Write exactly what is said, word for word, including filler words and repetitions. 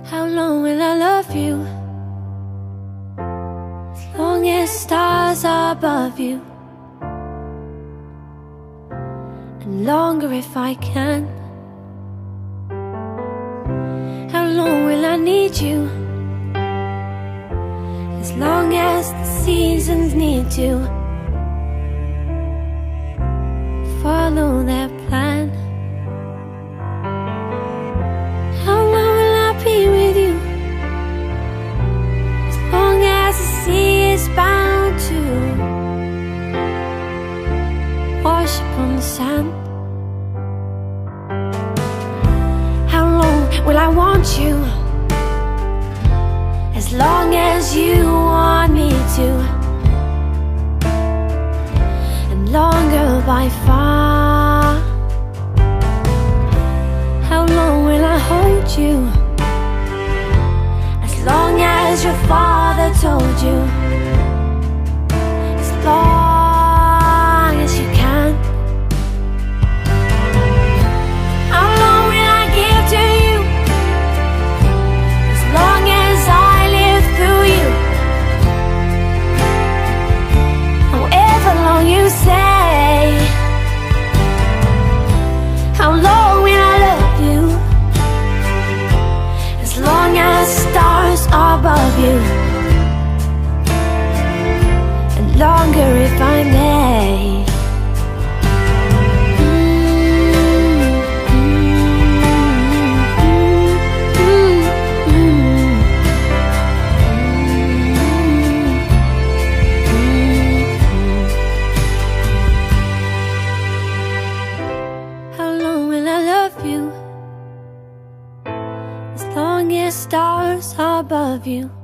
How long will I love you? As long as stars are above you, and longer if I can. How long will I need you? As long as the seasons need to follow their plan. How long will I be with you? As long as the sea is bound to wash upon the sand. How long will I want you? As long as you want me to, and longer by far. How long will I hold you? As long as your father told you. As long as you can. How long will I give to you? As long as I live through you. However long you say. How long will I love you? As long as stars are above you, and longer if I may. How long will I love you? As long as stars are above you,